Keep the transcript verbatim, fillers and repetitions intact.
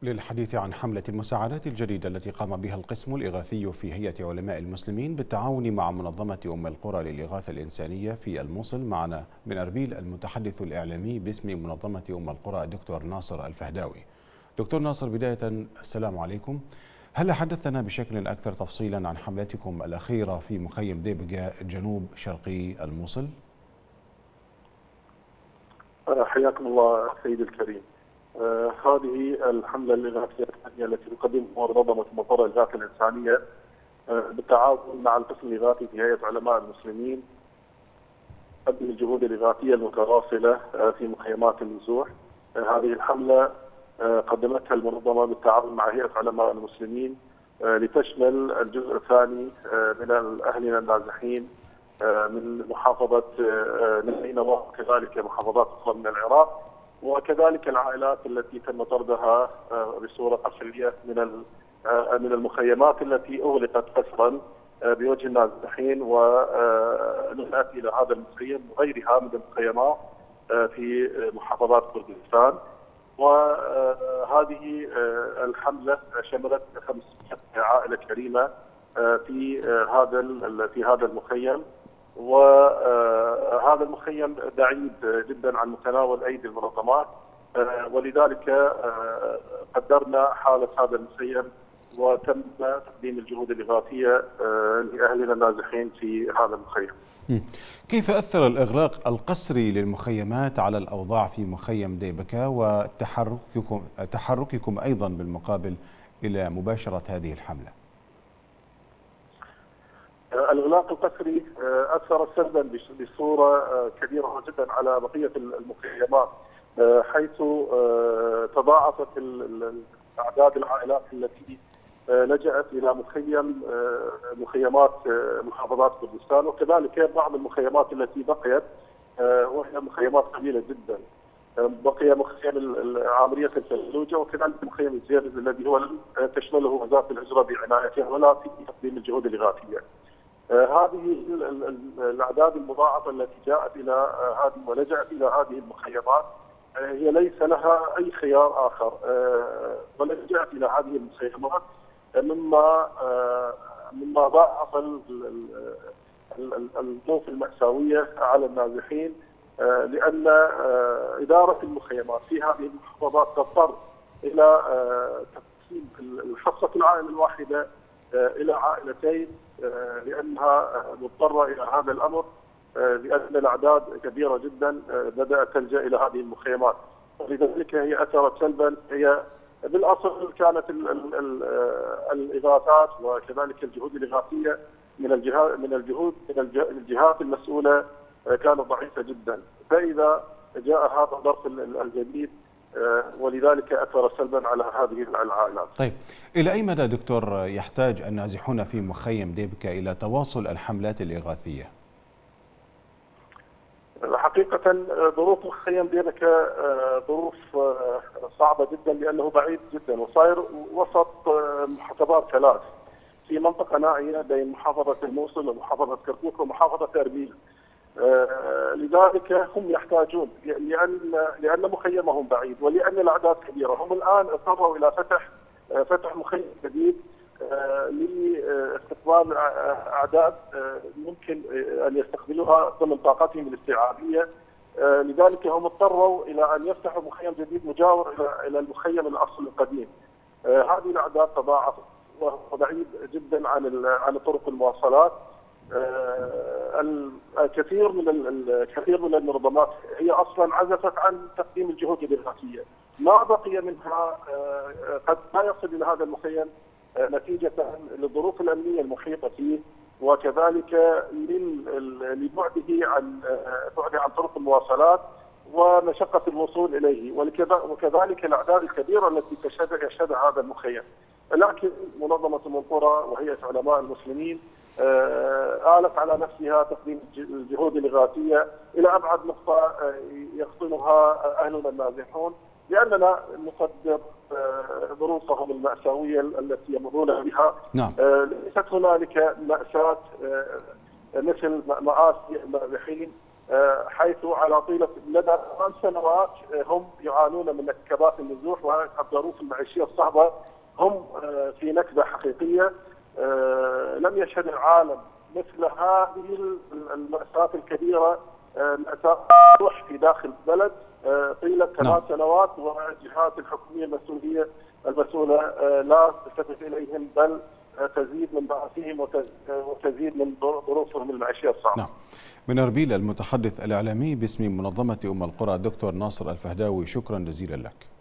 للحديث عن حملة المساعدات الجديدة التي قام بها القسم الإغاثي في هيئة علماء المسلمين بالتعاون مع منظمة أم القرى للإغاثة الإنسانية في الموصل، معنا من أربيل المتحدث الإعلامي باسم منظمة أم القرى دكتور ناصر الفهداوي. دكتور ناصر، بداية السلام عليكم. هل حدثنا بشكل أكثر تفصيلا عن حملتكم الأخيرة في مخيم ديبقة جنوب شرقي الموصل؟ حياكم الله سيدي الكريم. آه هذه الحملة الإغاثية التي تقدمها منظمة أم القرى للإغاثة الإنسانية آه بالتعاون مع القسم الإغاثي في هيئة علماء المسلمين تقدم الجهود الإغاثية المتواصلة آه في مخيمات النزوح. آه هذه الحملة آه قدمتها المنظمة بالتعاون مع هيئة علماء المسلمين آه لتشمل الجزء الثاني آه من أهلنا النازحين آه من محافظة آه نينوى وكذلك محافظات أخرى من العراق، وكذلك العائلات التي تم طردها بصوره قسريه من من المخيمات التي اغلقت قسرا بوجه النازحين، ونقلت الى هذا المخيم وغيرها من المخيمات في محافظات كردستان. وهذه الحمله شملت خمسمائة عائله كريمه في هذا في هذا المخيم، وهذا المخيم بعيد جدا عن متناول ايدي المنظمات، ولذلك قدرنا حاله هذا المخيم وتم تقديم الجهود الاغاثيه لاهلنا النازحين في هذا المخيم. كيف اثر الاغلاق القسري للمخيمات على الاوضاع في مخيم ديبكة وتحرككم تحرككم ايضا بالمقابل الى مباشره هذه الحمله؟ الإغلاق القسري أثر سلبا بصورة كبيرة جدا على بقية المخيمات، حيث تضاعفت أعداد العائلات التي لجأت إلى مخيم مخيمات محافظات كردستان، وكذلك بعض المخيمات التي بقيت وهي مخيمات قليلة جدا. بقي مخيم عامرية الفلوجة وكذلك مخيم الزيرز الذي هو تشمله وزارة الهجرة بعنايتها ولا في تقديم الجهود الإغاثية. آه هذه الاعداد المضاعفه التي جاءت الى آه هذه ولجأت الى هذه المخيمات آه هي ليس لها اي خيار اخر، آه ولجأت الى هذه المخيمات مما مما ضاعف الظروف المأساويه على النازحين، لان اداره المخيمات في هذه المحافظات تضطر الى تقسيم الحصه العائله الواحده الى عائلتين، لانها مضطره الى هذا الامر لان الاعداد كبيره جدا بدات تلجا الى هذه المخيمات، ولذلك هي اثرت سلبا. هي بالاصل كانت ال ال ال الاغاثات وكذلك الجهود الاغاثيه من الجهات من الجهود من الجهات المسؤوله كانت ضعيفه جدا، فاذا جاء هذا الظرف الجديد ولذلك أثر سلبا على هذه العائلات. طيب، إلى أي مدى دكتور يحتاج النازحون في مخيم ديبكة إلى تواصل الحملات الإغاثية؟ حقيقة ظروف مخيم ديبكة ظروف صعبة جدا لأنه بعيد جدا وصاير وسط محافظات ثلاث في منطقة نائية بين محافظة الموصل ومحافظة كركوك ومحافظة أربيل. آه لذلك هم يحتاجون لان لان مخيمهم بعيد ولان الاعداد كبيره. هم الان اضطروا الى فتح آه فتح مخيم جديد آه لاستقبال اعداد آه ممكن ان يستقبلوها ضمن طاقتهم الاستيعابيه، آه لذلك هم اضطروا الى ان يفتحوا مخيم جديد مجاور الى الى المخيم الاصلي القديم. آه هذه الاعداد تضاعفت وهو بعيد جدا عن عن طرق المواصلات. آه الكثير من الكثير من المنظمات هي اصلا عزفت عن تقديم الجهود الاغاثيه، ما بقي منها آه قد لا يصل الى هذا المخيم آه نتيجه للظروف الامنيه المحيطه فيه، وكذلك لبعده عن بعده عن طرق المواصلات ومشقه الوصول اليه، وكذلك الاعداد الكبيره التي يشهدها هذا المخيم. لكن منظمه أم القرى وهيئه علماء المسلمين آلت على نفسها تقديم الجهود الإغاثية إلى أبعد نقطة يقصدها أهلنا النازحون، لأننا نقدر ظروفهم المأساوية التي يمرون بها. نعم. ليست هنالك مأساة مثل مآسي النازحين حيث على طيله مدى ثمان سنوات هم يعانون من نكبات النزوح والظروف المعيشيه الصعبه. هم في نكبه حقيقيه لم يشهد العالم مثل هذه المأساة الكبيره، مأساة النزوح في داخل البلد طيله ثمان سنوات، والجهات الحكوميه المسؤوليه المسؤوله لا تلتفت اليهم، بل تزيد من بأسهم وتزيد من ظروفهم المعيشيه الصعبه. نعم. من أربيل المتحدث الإعلامي باسم منظمة أم القرى دكتور ناصر الفهداوي، شكرا جزيلا لك.